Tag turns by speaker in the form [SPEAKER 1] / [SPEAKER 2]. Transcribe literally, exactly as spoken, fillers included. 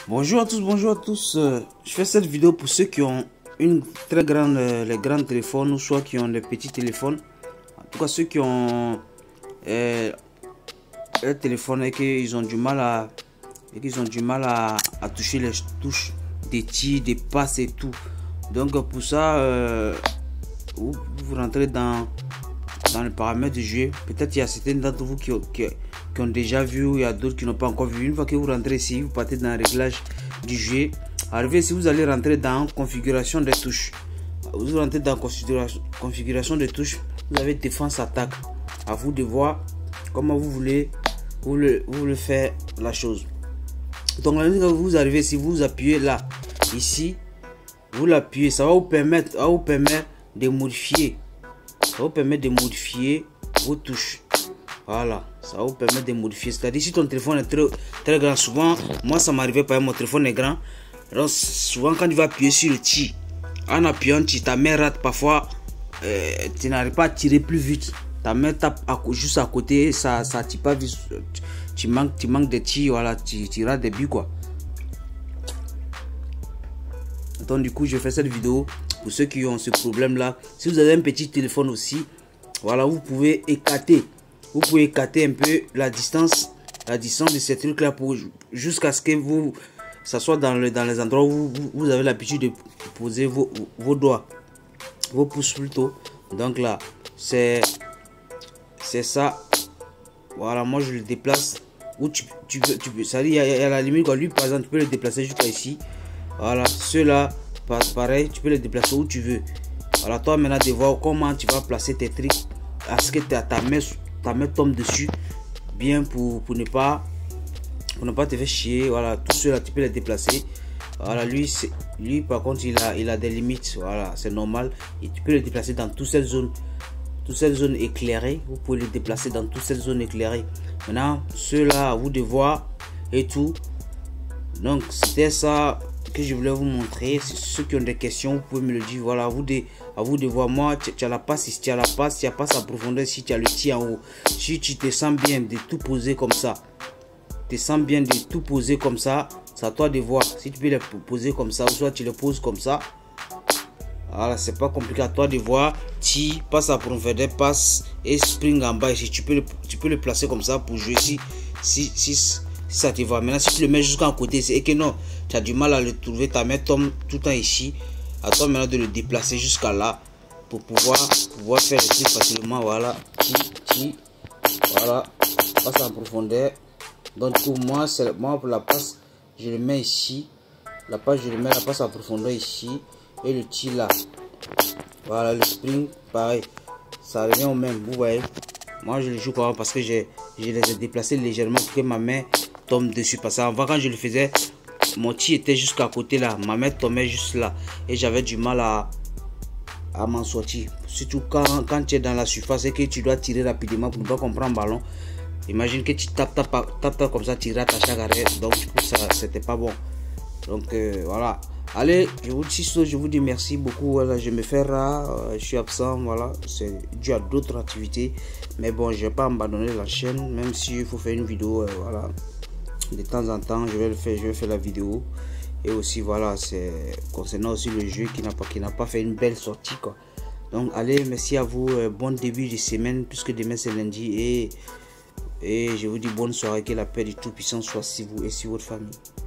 [SPEAKER 1] Bonjour à tous, bonjour à tous. Euh, je fais cette vidéo pour ceux qui ont une très grande, euh, les grands téléphones ou soit qui ont des petits téléphones. En tout cas, ceux qui ont euh, un téléphone et qu'ils ont du mal à et qu'ils ont du mal à, à toucher les touches des tirs, des passes et tout. Donc pour ça, euh, vous, vous rentrez dans dans le paramètre du jeu. Peut-être il y a certains d'entre vous qui, qui, qui ont déjà vu, il y a d'autres qui n'ont pas encore vu. Une fois que vous rentrez ici, vous partez dans le réglage du jeu. Arrivé ici, vous allez rentrer dans configuration des touches. Vous rentrez dans configuration, configuration des touches. Vous avez défense, attaque. À vous de voir comment vous voulez vous le, vous le faire la chose. Donc quand vous arrivez ici, vous appuyez là, ici, vous l'appuyez, ça va vous permettre, ça va vous permettre de modifier. Ça vous permet de modifier vos touches. Voilà, ça va vous permettre de modifier. C'est-à-dire si ton téléphone est très, très grand, souvent, moi ça m'arrivait pas, mon téléphone est grand. Alors souvent quand tu vas appuyer sur le tir, en appuyant, tu, ta main rate parfois, euh, tu n'arrives pas à tirer plus vite. Ta main tape à, juste à côté, ça ça tire pas vite. Tu, tu manques, tu manques de tir, voilà, tu, tu rates des buts quoi. Donc du coup, je fais cette vidéo pour ceux qui ont ce problème là. Si vous avez un petit téléphone aussi, voilà, vous pouvez écarter, vous pouvez écarter un peu la distance, la distance de ces trucs là pour jusqu'à ce que vous, ça soit dans, le, dans les endroits où vous, vous avez l'habitude de poser vos, vos doigts, vos pouces plutôt. Donc là, c'est c'est ça. Voilà, moi je le déplace où tu, tu veux, tu peux, ça dit, il y, a, il y a la limite quoi. Lui par exemple, tu peux le déplacer jusqu'à ici. Voilà, ceux-là, pareil, tu peux les déplacer où tu veux. Voilà, toi maintenant de voir comment tu vas placer tes trucs à ce que ta, ta, main, ta main tombe dessus bien pour, pour ne pas pour ne pas te faire chier. Voilà, tout cela tu peux les déplacer. Voilà, lui, lui par contre il a, il a des limites. Voilà, c'est normal. Et tu peux les déplacer dans toutes ces zones, toutes ces zones éclairées. Vous pouvez les déplacer dans toutes ces zones éclairées. Maintenant, ceux-là, à vous de voir et tout. Donc c'était ça que je voulais vous montrer. Ceux qui ont des questions, vous pouvez me le dire. Voilà, à vous de, à vous de voir. Moi, tu, tu as la passe, si tu as la passe, tu as passe à profondeur, si tu as le tir en haut. Si tu te sens bien de tout poser comme ça, tu te sens bien de tout poser comme ça, c'est à toi de voir. Si tu peux les poser comme ça, ou soit tu les poses comme ça. Voilà, c'est pas compliqué, à toi de voir. Tir, passe à profondeur, passe et spring en bas ici. Tu peux le, tu peux le placer comme ça pour jouer si, si, si ça te va. Maintenant si tu le mets jusqu'à côté, c'est que non, tu as du mal à le trouver, ta main tombe tout le temps ici. À toi maintenant de le déplacer jusqu'à là pour pouvoir pouvoir faire le truc facilement. Voilà, qui qui voilà, passe en profondeur. Donc pour moi, c'est moi pour la passe, je le mets ici, la passe je le mets la passe en profondeur ici et le tir là. Voilà, le spring pareil, ça revient au même, vous voyez. Moi je le joue quand même parce que j'ai je les ai déplacés légèrement pour que ma main tombe dessus, parce qu'avant quand je le faisais, mon tir était jusqu'à côté là, ma main tombait juste là et j'avais du mal à, à m'en sortir, surtout quand, quand tu es dans la surface et que tu dois tirer rapidement pour ne pas comprendre un ballon. Imagine que tu tapes tapes, tapes, tapes comme ça, tu rates à chaque arrêt, donc du coup ça c'était pas bon. Donc euh, voilà, allez, je vous dis je vous dis merci beaucoup. Voilà, je me fais rare, euh, je suis absent, voilà, c'est dû à d'autres activités, mais bon, je vais pas abandonner la chaîne, même s'il faut faire une vidéo, euh, voilà, de temps en temps je vais le faire, je vais faire la vidéo. Et aussi voilà, c'est concernant aussi le jeu qui n'a pas qui n'a pas fait une belle sortie quoi. Donc allez, merci à vous, euh, bon début de semaine puisque demain c'est lundi, et et je vous dis bonne soirée, que la paix du Tout-Puissant soit sur vous et sur votre famille.